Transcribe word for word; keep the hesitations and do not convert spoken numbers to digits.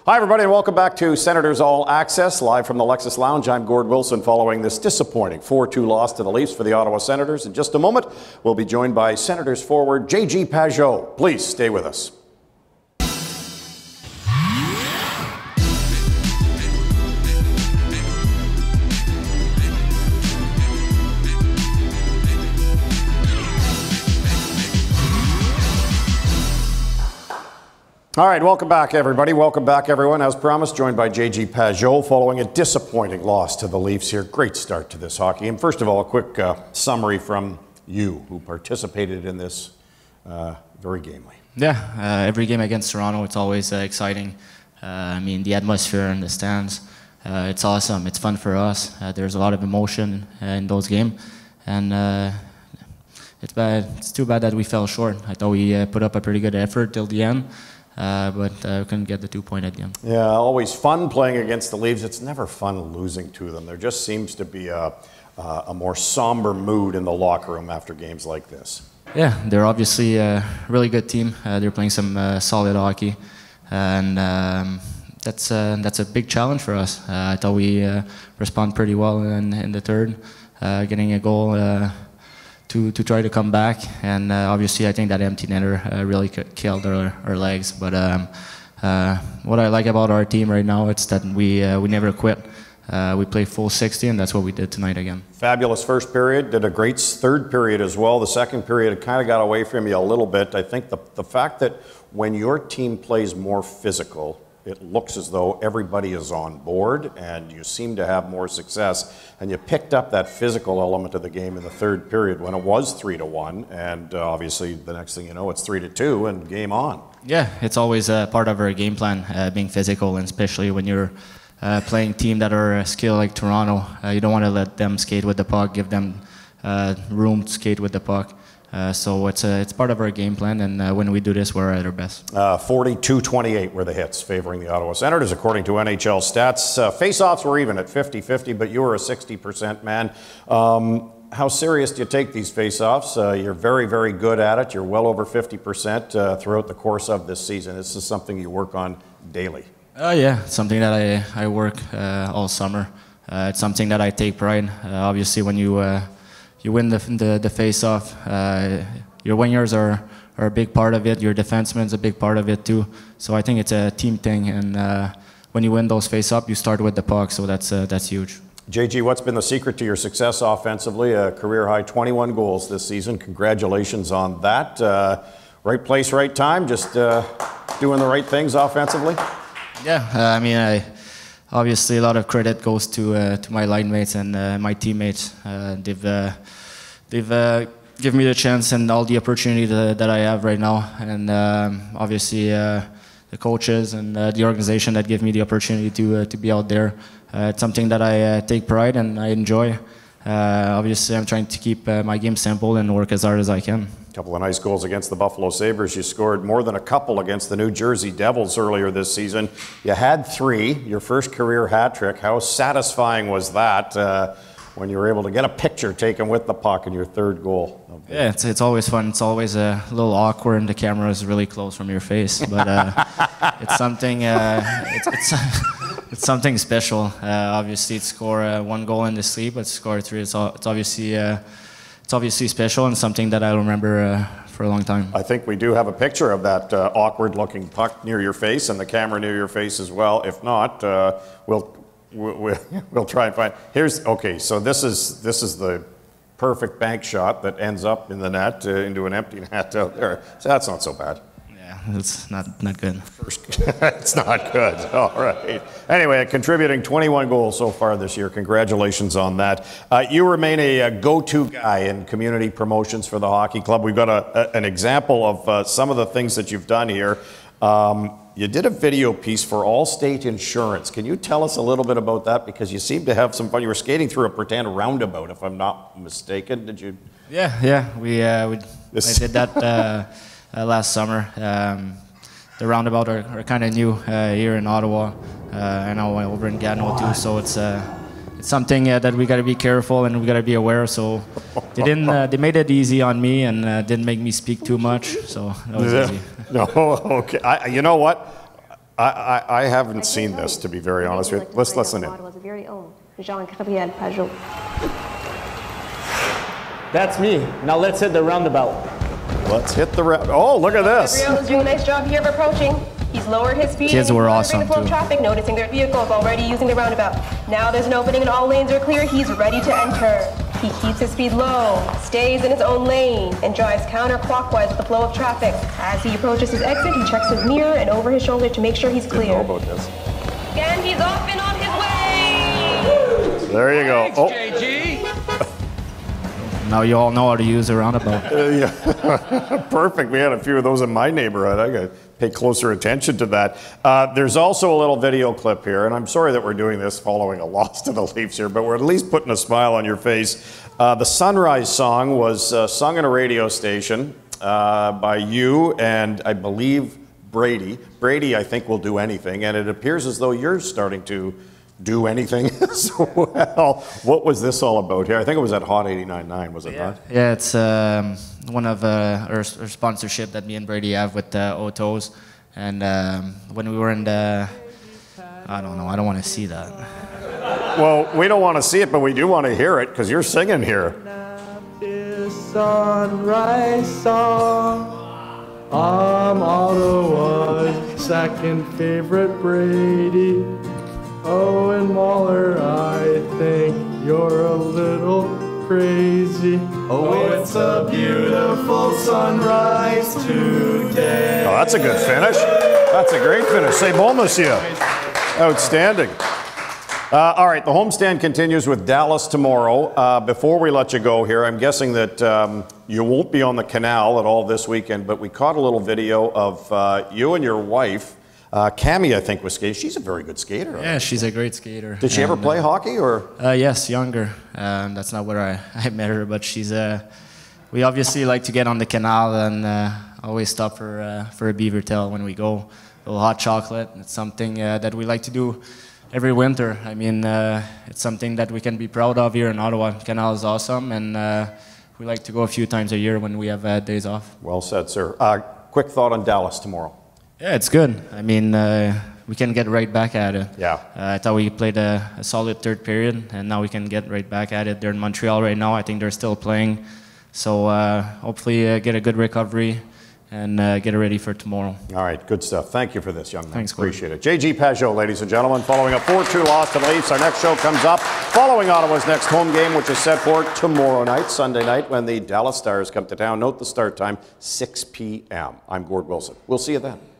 Hi, everybody, and welcome back to Senators All Access, live from the Lexus Lounge. I'm Gord Wilson, following this disappointing four two loss to the Leafs for the Ottawa Senators. In just a moment, we'll be joined by Senators forward J G Pageau. Please stay with us. All right, welcome back, everybody. Welcome back, everyone. As promised, joined by J G Pageau following a disappointing loss to the Leafs here. Great start to this hockey. And first of all, a quick uh, summary from you, who participated in this uh, very gamely. Yeah, uh, every game against Toronto, it's always uh, exciting. Uh, I mean, the atmosphere in the stands, uh, it's awesome. It's fun for us. Uh, there's a lot of emotion uh, in those games. And uh, it's bad. It's too bad that we fell short. I thought we uh, put up a pretty good effort till the end. Uh, but uh, couldn't get the two point at the end. Yeah, always fun playing against the Leafs. It's never fun losing to them. There just seems to be a, uh, a more somber mood in the locker room after games like this. Yeah, they're obviously a really good team. Uh, they're playing some uh, solid hockey, and um, that's uh, that's a big challenge for us. Uh, I thought we uh, respond pretty well in, in the third, uh, getting a goal. Uh, To, to try to come back, and uh, obviously I think that empty netter uh, really killed our, our legs. But um, uh, what I like about our team right now, it's that we uh, we never quit. Uh, we play full sixty, and that's what we did tonight again. Fabulous first period, did a great third period as well. The second period kind of got away from you a little bit. I think the, the fact that when your team plays more physical, it looks as though everybody is on board and you seem to have more success. And you picked up that physical element of the game in the third period when it was three to one. And uh, obviously the next thing you know, it's three to two and game on. Yeah, it's always uh, part of our game plan, uh, being physical, and especially when you're uh, playing team that are uh, skilled like Toronto. Uh, you don't want to let them skate with the puck, give them uh, room to skate with the puck. Uh, so it's uh, it's part of our game plan, and uh, when we do this, we're at our best. forty-two twenty-eight were the hits favoring the Ottawa Senators, according to N H L stats. Uh, face-offs were even at fifty fifty, but you were a sixty percent man. Um, how serious do you take these face-offs? Uh, you're very, very good at it. You're well over fifty percent uh, throughout the course of this season. This is something you work on daily. Oh, uh, yeah, it's something that I, I work uh, all summer. Uh, it's something that I take pride. Uh, obviously, when you... Uh, You win the, the, the face-off. Uh, your wingers are, are a big part of it. Your defenseman's a big part of it too. So I think it's a team thing. And uh, when you win those face-off, you start with the puck. So that's uh, that's huge. J G, what's been the secret to your success offensively? A career-high twenty-one goals this season. Congratulations on that. Uh, right place, right time. Just uh, doing the right things offensively. Yeah, uh, I mean, I. Obviously, a lot of credit goes to uh, to my line mates and uh, my teammates. Uh, they've uh, they've uh, given me the chance and all the opportunity that, that I have right now, and um, obviously uh, the coaches and uh, the organization that give me the opportunity to uh, to be out there. Uh, it's something that I uh, take pride and I enjoy. Uh, obviously, I'm trying to keep uh, my game simple and work as hard as I can. A couple of nice goals against the Buffalo Sabres. You scored more than a couple against the New Jersey Devils earlier this season. You had three, your first career hat trick. How satisfying was that uh, when you were able to get a picture taken with the puck in your third goal? Yeah, it's, it's always fun. It's always a little awkward and the camera is really close from your face, but uh, it's something uh, it's, it's, it's something special. Uh, obviously, to score uh, one goal in the sleep, but to score three, it's, all, it's obviously uh, It's obviously special and something that I'll remember uh, for a long time. I think we do have a picture of that uh, awkward-looking puck near your face and the camera near your face as well. If not, uh, we'll, we'll we'll try and find. Here's okay. So this is this is the perfect bank shot that ends up in the net uh, into an empty net out there. So that's not so bad. Yeah, it's not not good. First, it's not good. All right. Anyway, contributing twenty-one goals so far this year. Congratulations on that. Uh, you remain a, a go-to guy in community promotions for the hockey club. We've got a, a, an example of uh, some of the things that you've done here. Um, you did a video piece for Allstate Insurance. Can you tell us a little bit about that? Because you seem to have some fun. You were skating through a pretend roundabout, if I'm not mistaken. Did you? Yeah, yeah. We, uh, we I did that. Uh, Uh, last summer. Um, the roundabout are, are kind of new uh, here in Ottawa. Uh, I know over in Gatineau too, so it's uh, it's something uh, that we got to be careful and we got to be aware. So they didn't uh, they made it easy on me and uh, didn't make me speak too much. So that was yeah. easy. No, okay. I, you know what? I, I, I haven't seen this, to be very honest with you. Let's listen in. Ottawa's very own Jean-Gabriel Pageau. That's me. Now let's hit the roundabout. Let's hit the round. Oh, look at this. Gabriel is doing a nice job here of approaching. He's lowered his speed. Kids and were he's awesome the flow of too. traffic, noticing their vehicles already using the roundabout. Now there's an opening and all lanes are clear. He's ready to enter. He keeps his speed low, stays in his own lane, and drives counterclockwise with the flow of traffic. As he approaches his exit, he checks his mirror and over his shoulder to make sure he's clear. Didn't know about this. And he's off and on his way! There you go. Oh. J G. Now you all know how to use a roundabout. Uh, yeah. Perfect. We had a few of those in my neighborhood. I got to pay closer attention to that. Uh, there's also a little video clip here, and I'm sorry that we're doing this following a loss to the Leafs here, but we're at least putting a smile on your face. Uh, the Sunrise song was uh, sung in a radio station uh, by you and I believe Brady. Brady, I think, will do anything, and it appears as though you're starting to do anything as well. What was this all about here? I think it was at Hot eighty-nine point nine, was it Yeah, not? yeah it's um, one of uh, our, our sponsorship that me and Brady have with uh, Otos. And um, when we were in the, I don't know, I don't want to see that. Well, we don't want to see it, but we do want to hear it because you're singing here. Sunrise song. I'm Ottawa's second favorite Brady. Oh, and Waller, I think you're a little crazy. Oh, it's a beautiful sunrise today. Oh, that's a good finish. That's a great finish. C'est bon, monsieur. Outstanding. Uh, all right, the homestand continues with Dallas tomorrow. Uh, before we let you go here, I'm guessing that um, you won't be on the canal at all this weekend, but we caught a little video of uh, you and your wife. Uh, Cammy, I think, was skating. She's a very good skater. Yeah, she's a great skater. Did she ever And, play uh, hockey, or? Uh, yes, younger. Um, that's not where I, I met her, but she's. Uh, we obviously like to get on the canal and uh, always stop for uh, for a beaver tail when we go. A little hot chocolate. It's something uh, that we like to do every winter. I mean, uh, it's something that we can be proud of here in Ottawa. Canal is awesome, and uh, we like to go a few times a year when we have uh, days off. Well said, sir. Uh, quick thought on Dallas tomorrow. Yeah, it's good. I mean, uh, we can get right back at it. Yeah. Uh, I thought we played a, a solid third period, and now we can get right back at it. They're in Montreal right now. I think they're still playing. So uh, hopefully uh, get a good recovery and uh, get ready for tomorrow. All right, good stuff. Thank you for this, young man. Thanks, Gord. Appreciate it. J G Pageau, ladies and gentlemen, following a four two loss to the Leafs. Our next show comes up following Ottawa's next home game, which is set for tomorrow night, Sunday night, when the Dallas Stars come to town. Note the start time, six p m I'm Gord Wilson. We'll see you then.